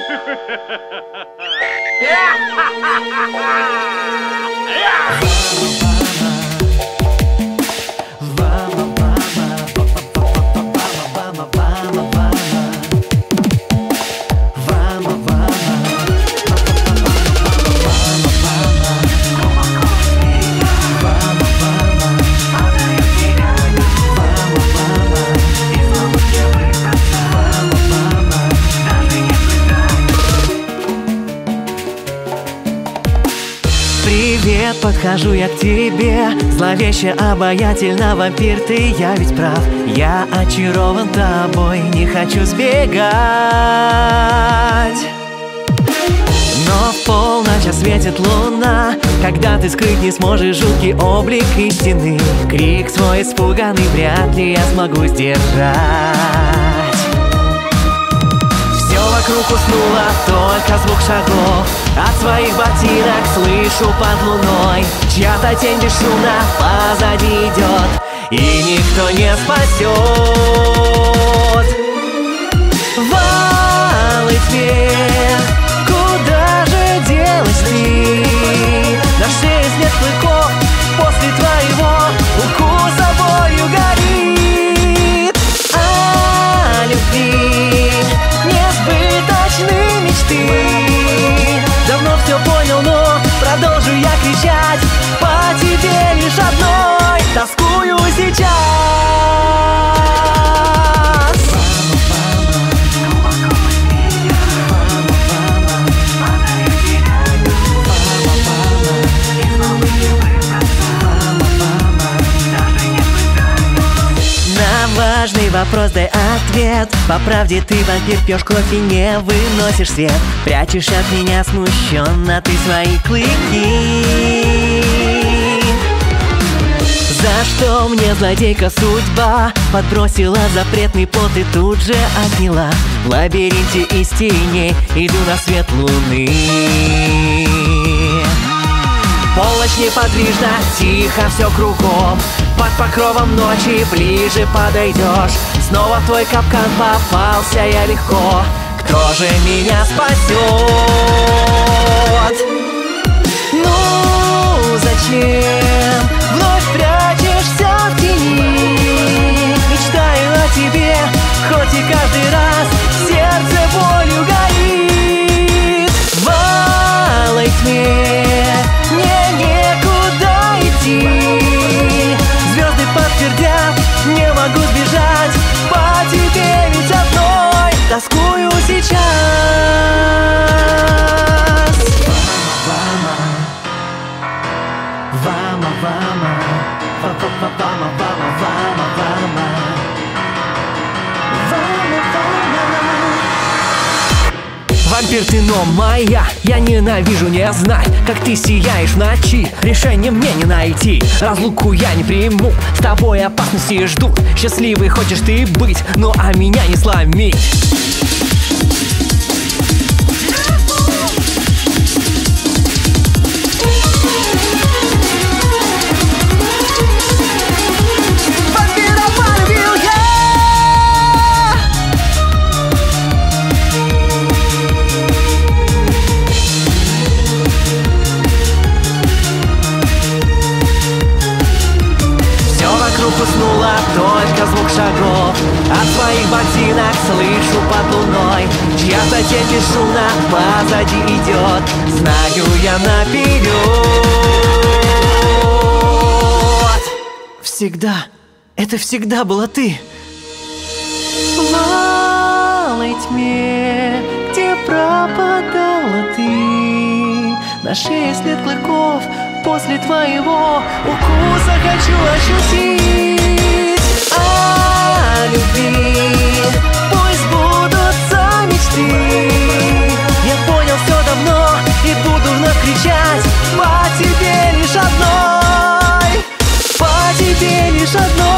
Привет, подхожу я к тебе, зловеще, обаятельно, вампир ты, я ведь прав. Я очарован тобой, не хочу сбегать. Но в полночь осветит луна, когда ты скрыть не сможешь жуткий облик истины. Крик свой испуганный вряд ли я смогу сдержать. Вокруг уснула только звук шагов, от своих ботинок слышу под луной. Чья-то тень бесшумно позади идет, и никто не спасет. В алой тьме, куда же делась ты? На шее след клыков после твоего укуса болью горит. А любви несбыточные мечты. Давно все понял, но продолжу я кричать по тебе лишь одной. Тоскую сейчас. Важный вопрос, дай ответ. По правде ты вампир, пьешь кровь и не выносишь свет. Прячешь от меня смущенно ты свои клыки. За что мне, злодейка, судьба подбросила запретный плод и тут же отняла. В лабиринте из теней иду на свет луны. Полночь неподвижна, тихо все кругом. Под покровом ночи ближе подойдешь. Снова в твой капкан попался я легко. Кто же меня спасет? Ну, зачем вновь прячешься в тени? Мечтаю о тебе, хоть и каждый раз сердце болью горит. В алой тьме мне некуда идти. Звезды подтвердят, не могу сбежать по тебе ведь одной. Тоскую сейчас. Вама, вама, вама, вама, вама, вама, вама, вама, вама, вама. Вампир ты, но моя, я ненавижу не знать, как ты сияешь в ночи. Решение мне не найти, разлуку я не приму. С тобой опасности ждут, счастливый хочешь ты быть, но а меня не сломить. Уснула только звук шагов, от своих ботинок слышу под луной. Чья-то тень бесшумно позади идет, знаю я наперед. Всегда, это всегда была ты. В алой тьме, где пропадала ты, на шее след клыков после твоего укуса хочу ощутить. А любви пусть сбудутся мечты. Я понял все давно и буду вновь кричать по тебе лишь одной. По тебе лишь одной.